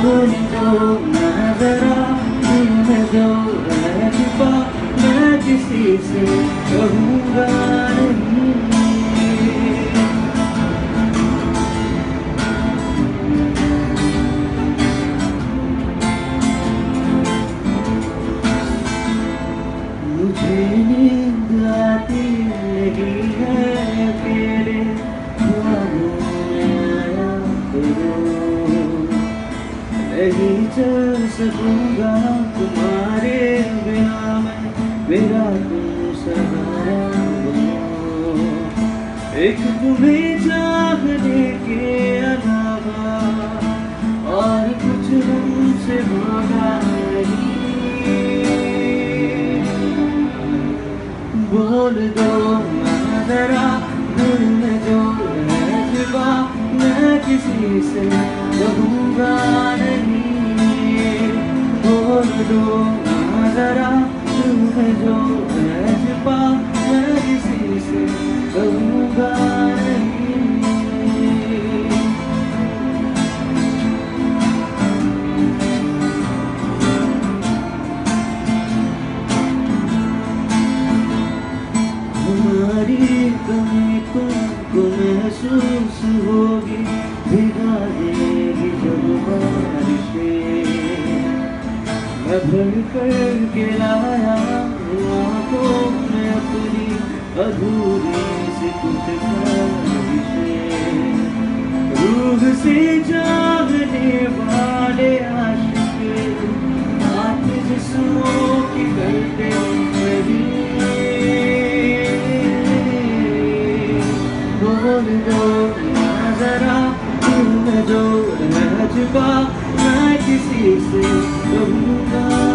बोल दो ना जरा दिल में जो है छुपा, मैं किसी से कहूँगा नहीं। मुझे नींद आती नहीं है अकेले ख्वाबों में आया करो, नहीं चल सकूँगा तुम्हारे बिना मैं, मेरा तुम सहारा बनो। एक तुम्हें चाहने के अलावा और कुछ हमसे होगा नहीं। बोल दो ना जरा दिल में जो है छुपा, मैं किसी से कहूँगा नहीं। बोल दो ना जरा दिल में जो है छुपा, मैं किसी से कहूँगा नहीं। हमारी कमी तुमको महसूस होगी, भिगा देगी जब बारिशें। मैं भर कर के लाया आँखों में अपनी अधूरी सी कुछ ख्वाहिशें। रूह से चाहने वाले आशिक बात जिस्मों की करते नहीं। बोल दो ना जरा दिल में जो है छुपा, मैं किसी से कहूँगा